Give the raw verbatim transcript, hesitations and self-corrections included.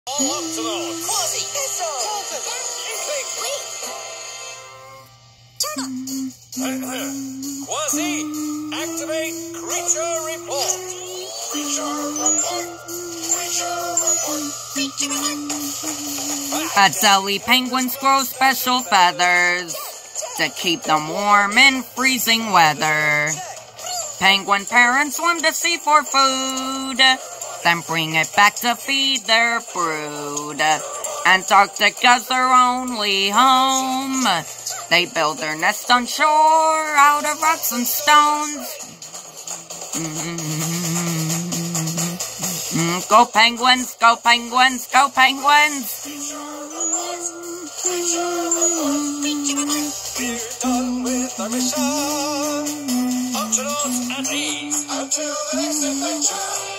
Optimal. Quasi. Missile. Turtle. Quasi. Activate creature report. Creature report. Creature report. Creature report. Adelie penguins grow special feathers to keep them warm in freezing weather. Penguin parents swim to sea for food, then bring it back to feed their brood. Antarctica's their only home. They build their nest on shore out of rocks and stones. Mm-hmm. Go penguins, go penguins, go penguins! We're done with our mission. Astronauts at ease until the next adventure.